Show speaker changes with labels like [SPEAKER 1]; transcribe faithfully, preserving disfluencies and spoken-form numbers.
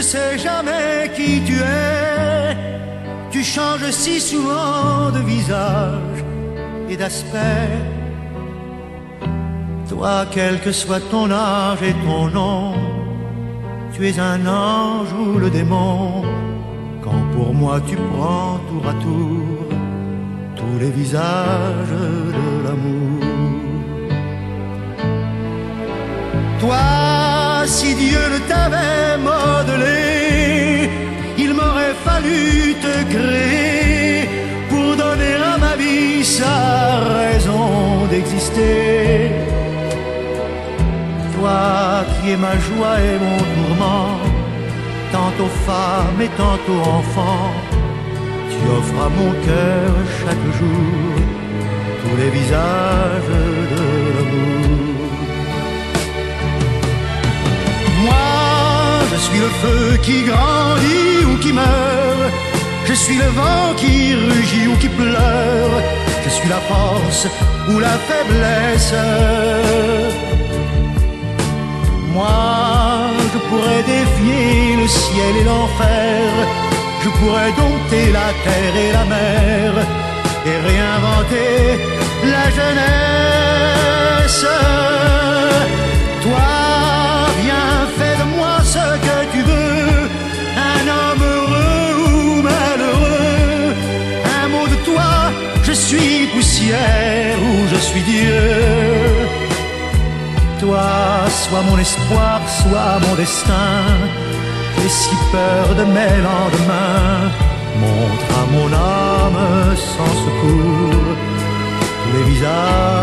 [SPEAKER 1] sais jamais qui tu es. Tu changes si souvent de visage et d'aspect. Toi, quel que soit ton âge et ton nom, tu es un ange ou le démon. Quand pour moi tu prends tour à tour tous les visages de l'amour. Toi, si Dieu ne t'avait modelé, il m'aurait fallu te créer pour donner à ma vie sa raison d'exister. Toi qui es ma joie et mon tourment, tantôt femme et tantôt enfant, tu offres à mon cœur chaque jour tous les visages de l'amour. Moi, je suis le feu qui grandit ou qui meurt, je suis le vent qui rugit ou qui pleure, je suis la force ou la faiblesse. Moi, je pourrais défier le ciel et l'enfer, je pourrais dompter la terre et la mer et réinventer la jeunesse. Toi, viens, fais de moi ce que tu veux, un homme heureux ou malheureux. Un mot de toi, je suis poussière ou je suis Dieu. Toi, sois mon espoir, sois mon destin. J'ai si peur de mes lendemains. Montre à mon âme sans secours tous les visages